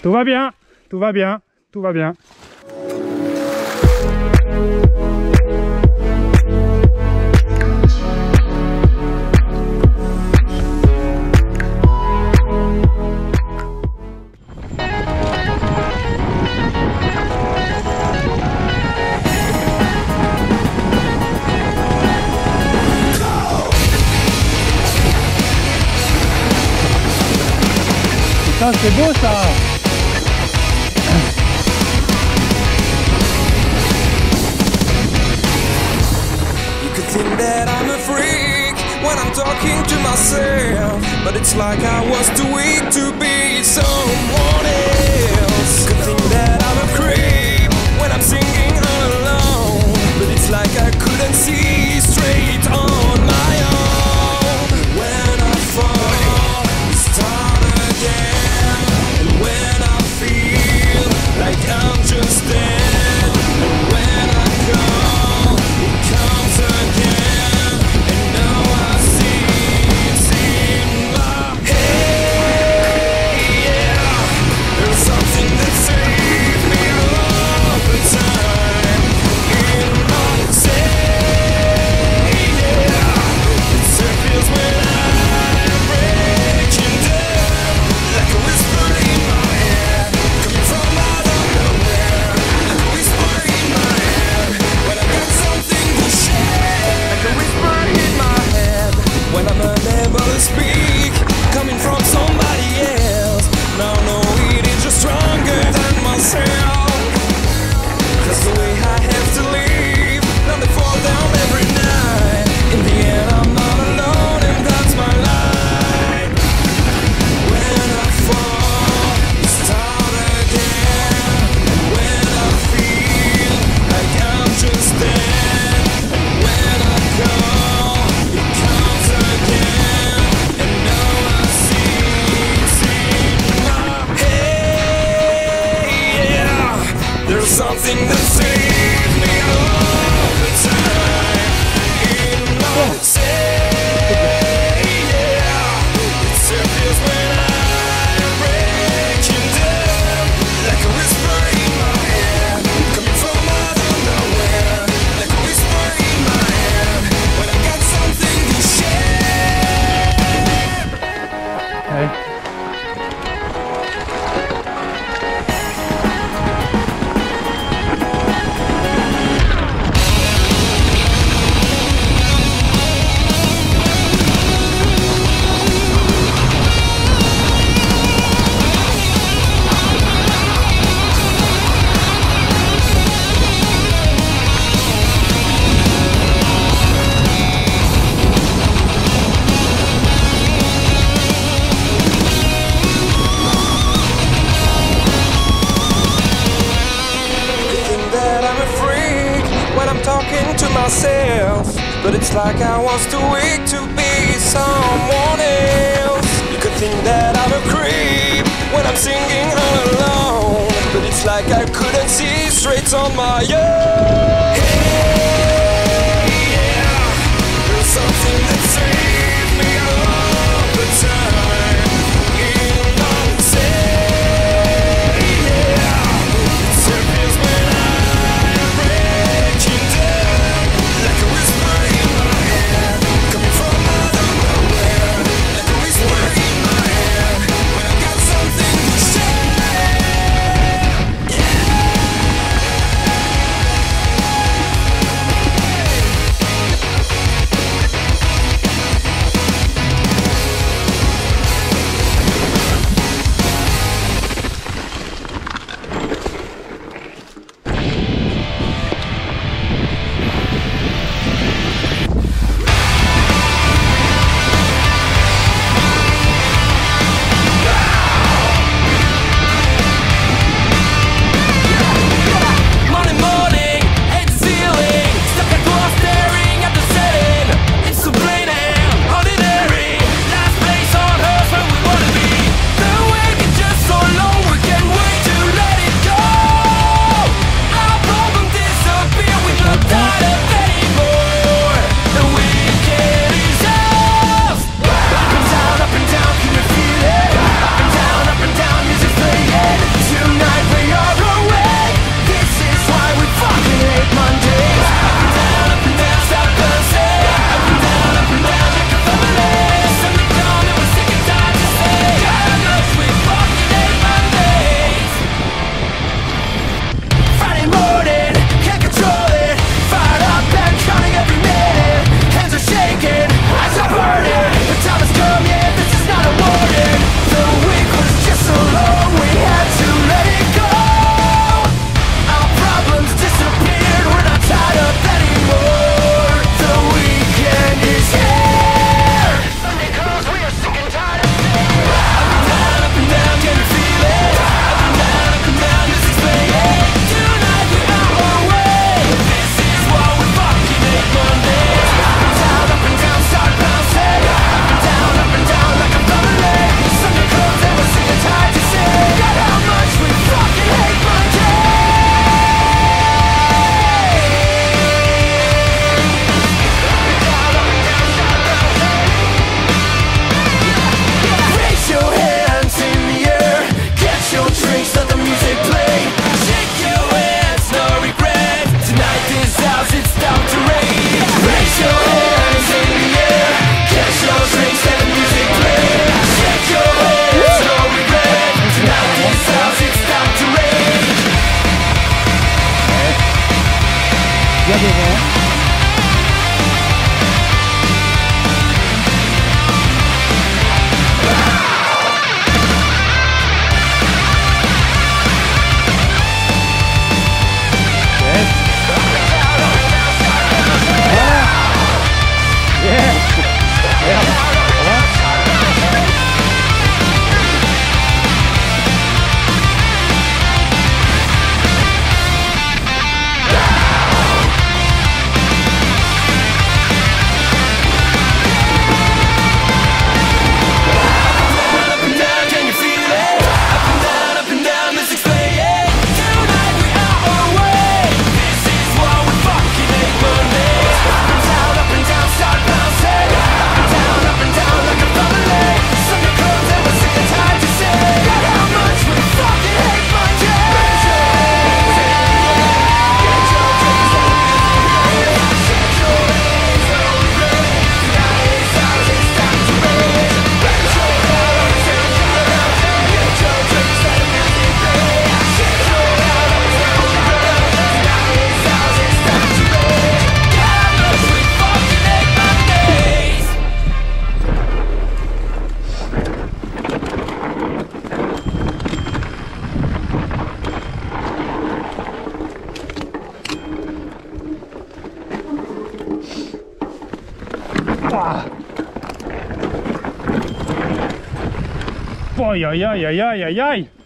Tout va bien, tout va bien, tout va bien. Putain, c'est beau ça! Think that I'm a freak when I'm talking to myself, but it's like I was too weak to be someone else. Could think that I'm a creep when I'm singing all alone, but it's like I couldn't see straight on my own. When I fall, we start again, and when I feel like I'm just dead, and when I come, it comes again, and now I see it's in my head. Yeah, there's something that saves me all the time in myself. Yeah, it circles when I'm breaking down, like a whisper in my head, coming from out of nowhere, like a whisper in my head, when I got something to share, like a whisper in my head, when I'm unable to speak, coming from somebody else. Now I know it is just stronger than myself, 'cause the way I have to live, now they fall down every night. In the end I'm not alone, and that's my life. When I fall, we start again, and when I feel like I'm just dead, and when I come, it comes again, and now I see it's in my head. Yeah, there's something that saves me all the time in myself. Yeah, it circles when I'm breaking down, like a whisper in my head, coming from out of nowhere, like a whisper in my head, when I got something to share. Ouais. Think that I'm a freak when I'm talking to myself, but it's like I was too weak to be someone else. You could think that I'm a creep when I'm singing all alone, but it's like I couldn't see straight on my own. Yeah, there's something that saves me all the time in myself. Yeah, it circles when I'm breaking down, like a whisper in my head, coming from out of nowhere, like a whisper in my head, when I got something to share. Yeah. Ah. Aïe aïe aïe aïe aïe aïe aïe.